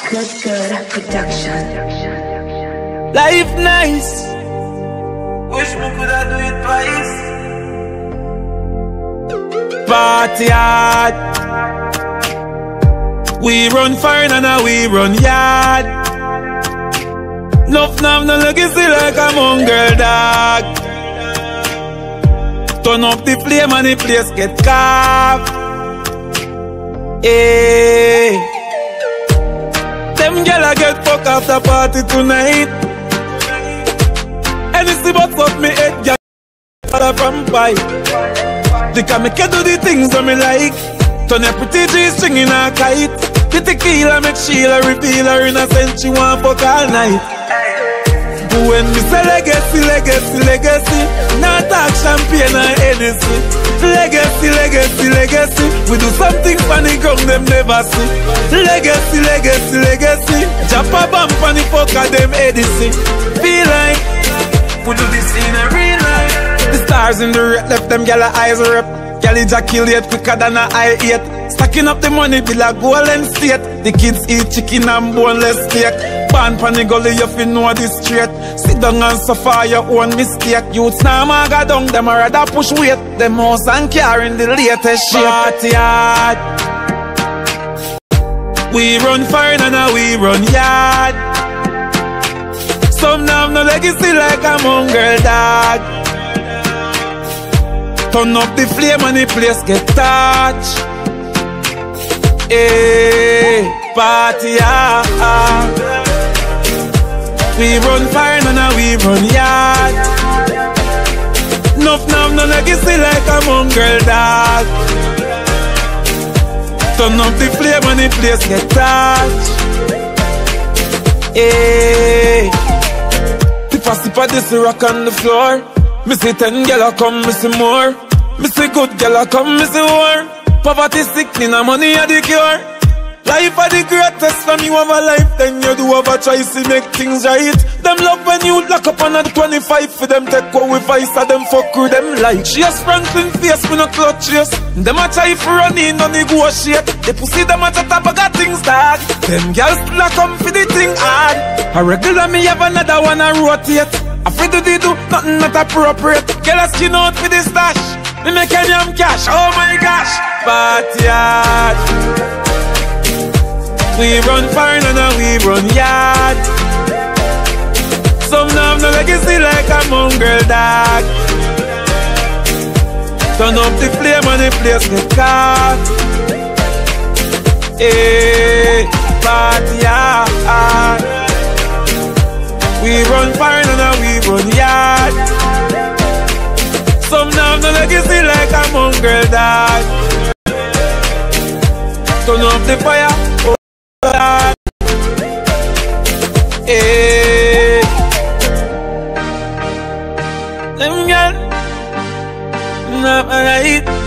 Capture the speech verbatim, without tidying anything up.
Good Good Production. Life nice. Wish we could have do it twice. Party hard. We run fire and now we run yard. Nuff nav no legacy like a mongrel dog. Turn up the flame and the place get carved. Hey. Them gyal get fuck after party tonight. Anything but fuck me head, gyal from pipe. They can make you do the things that me like. Turn your pretty G-string in a kite. The tequila make Sheila reveal her innocent. She want fuck all night. When me say legacy, legacy, legacy, not talk champagne and Hennessy. Legacy, legacy, legacy, we do something funny come them never see. Legacy, legacy, legacy, jump a bump on the fuck of them Edison. Feel like we do this in a real life. The stars in the red left them gyal eyes rip. Gyal ejaculate quicker than a I eight. Stacking up the money be like Golden State. The kids eat chicken and boneless steak. Pan pan the gully you fi know this straight. Sit down and suffer your own mistake. Youths now maga down, them a rather push weight. Them house and car in the latest shit. Party hard. We run fire and now we run yard. Some now have no legacy like a mongrel dog. Turn up the flame and the place get touched. Hey, party hard. We run fire and now we run yard. Nuff nav no legacy like a mongrel dog. Turn up the flame and the place get touched. Hey, sip a sip of this rock on the floor. Me see ten gyal come, me see more. Me see good gyal come, me see more. Poverty sickening and money a the cure. Life are the greatest when you have a life, then you do have a choice to make things right. Them love when you lock up on a twenty-five for them take what we vice and them fuck with them like. She a Franklin face with no clutch race. Them a try for running no negotiate. They pussy them a chat up got things dog. Them girls still a come for the thing hard. A regular me have another one a rotate. Afraid to do nothing not appropriate. Girl a skin out for the stash. Me make any damn cash, oh my gosh. Party hard. We run fire and now we run yard. Some now have no legacy like a mongrel dog. Turn up the flame and the place get caught. Hey, party hard. We run fire and now we run yard. Some now have no legacy like a mongrel dog. Turn up the fire. Hey, them gyal, not right.